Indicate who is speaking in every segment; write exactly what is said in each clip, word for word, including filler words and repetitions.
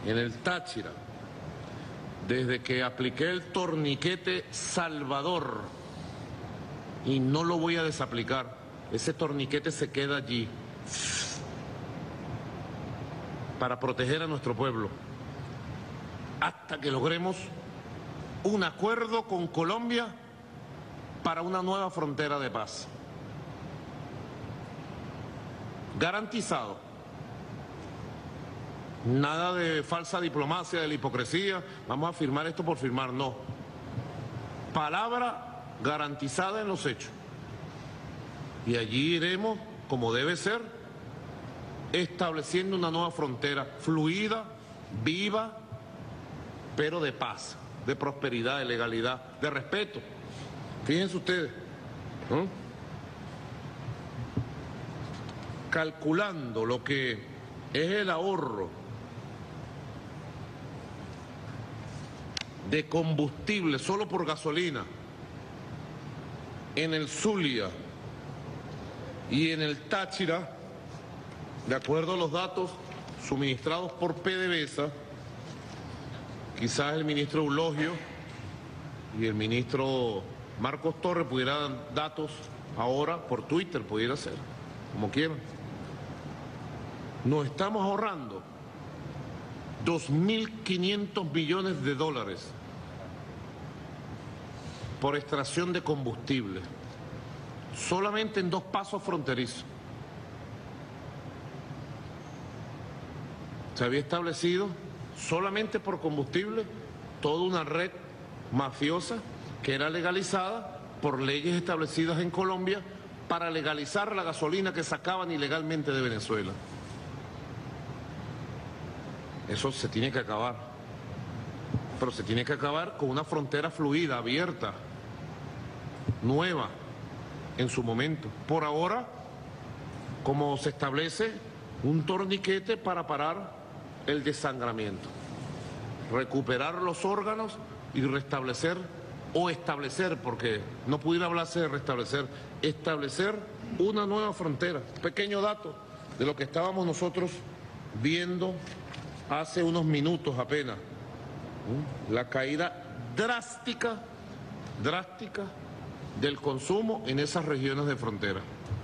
Speaker 1: en el Táchira, desde que apliqué el torniquete Salvador, y no lo voy a desaplicar, ese torniquete se queda allí para proteger a nuestro pueblo, hasta que logremos un acuerdo con Colombia para una nueva frontera de paz. Garantizado. Nada de falsa diplomacia, de la hipocresía, vamos a firmar esto por firmar, no. Palabra garantizada en los hechos. Y allí iremos, como debe ser, estableciendo una nueva frontera fluida, viva, pero de paz, de prosperidad, de legalidad, de respeto. Fíjense ustedes, ¿no? Calculando lo que es el ahorro de combustible solo por gasolina en el Zulia y en el Táchira, de acuerdo a los datos suministrados por PDVSA, quizás el ministro Eulogio y el ministro Marcos Torres pudieran dar datos ahora por Twitter, pudiera ser, como quieran. Nos estamos ahorrando dos mil quinientos millones de dólares por extracción de combustible, solamente en dos pasos fronterizos. Se había establecido solamente por combustible toda una red mafiosa que era legalizada por leyes establecidas en Colombia para legalizar la gasolina que sacaban ilegalmente de Venezuela. Eso se tiene que acabar, pero se tiene que acabar con una frontera fluida, abierta, nueva en su momento. Por ahora, como se establece un torniquete para parar el desangramiento, recuperar los órganos y restablecer, o establecer, porque no pudiera hablarse de restablecer, establecer una nueva frontera. Pequeño dato de lo que estábamos nosotros viendo hace unos minutos apenas. La caída drástica, drástica del consumo en esas regiones de frontera.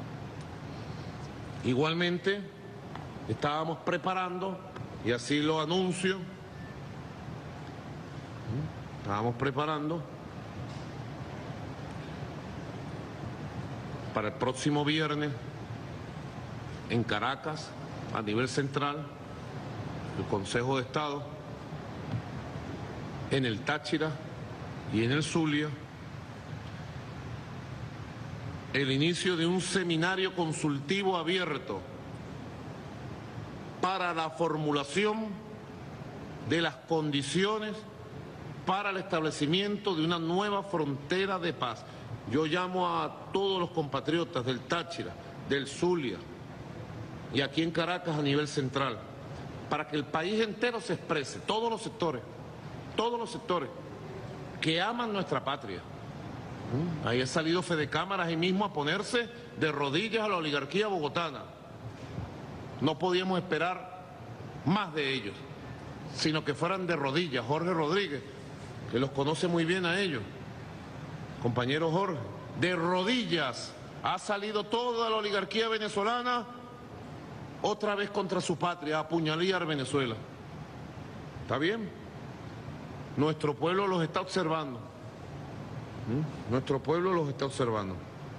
Speaker 1: Igualmente, estábamos preparando, y así lo anuncio, estábamos preparando para el próximo viernes en Caracas, a nivel central, el Consejo de Estado, en el Táchira y en el Zulia, el inicio de un seminario consultivo abierto para la formulación de las condiciones para el establecimiento de una nueva frontera de paz. Yo llamo a todos los compatriotas del Táchira, del Zulia y aquí en Caracas a nivel central, para que el país entero se exprese, todos los sectores, todos los sectores que aman nuestra patria. Ahí ha salido Fede Cámaras ahí mismo a ponerse de rodillas a la oligarquía bogotana. No podíamos esperar más de ellos, sino que fueran de rodillas. Jorge Rodríguez, que los conoce muy bien a ellos, compañero Jorge, de rodillas ha salido toda la oligarquía venezolana otra vez contra su patria, a apuñalar Venezuela. ¿Está bien? Nuestro pueblo los está observando. ¿Mm? Nuestro pueblo los está observando.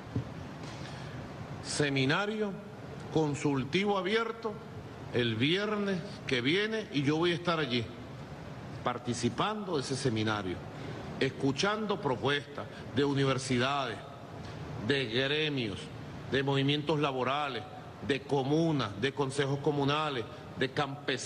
Speaker 1: Seminario consultivo abierto el viernes que viene y yo voy a estar allí, participando de ese seminario, escuchando propuestas de universidades, de gremios, de movimientos laborales, de comunas, de consejos comunales, de campesinos.